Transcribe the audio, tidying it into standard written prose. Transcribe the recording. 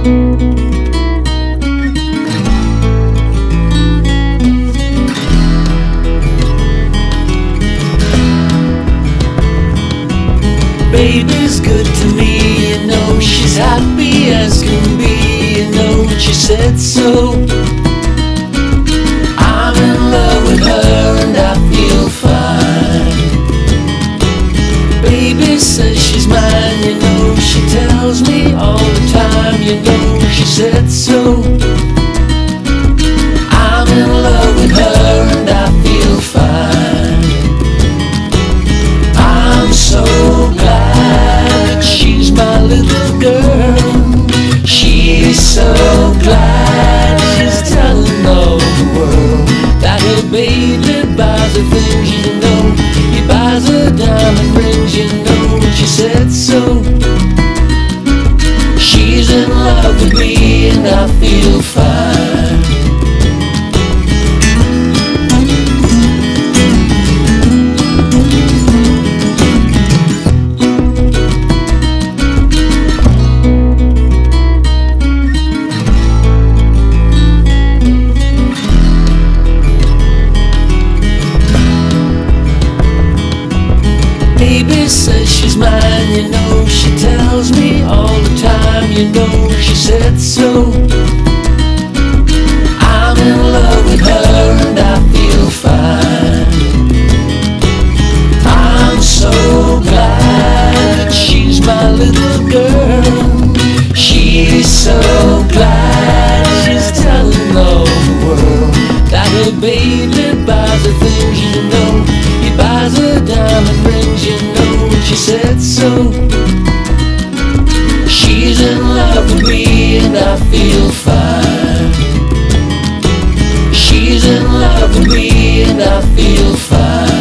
Baby's good to me, you know, she's happy as can be, you know, she said so. I'm in love with her and I feel fine. Baby says she's mine, you know, she tells me all the time, you know, she said so. I'm in love with her and I feel fine. I'm so glad she's my little girl. She's so glad she's telling all the world that her baby buys her things, you know. He buys her diamond rings, you know. She said so. She's in love with me and I feel fine. Baby says she's mine, you know, she tells me all the time, you know, she said so. I'm in love with her and I feel fine. I'm so glad she's my little girl. She's so glad she's telling all the world that her baby buys her things, you know. He buys her diamond rings, you know, she said so. She's in love with me and I feel fine. She's in love with me and I feel fine.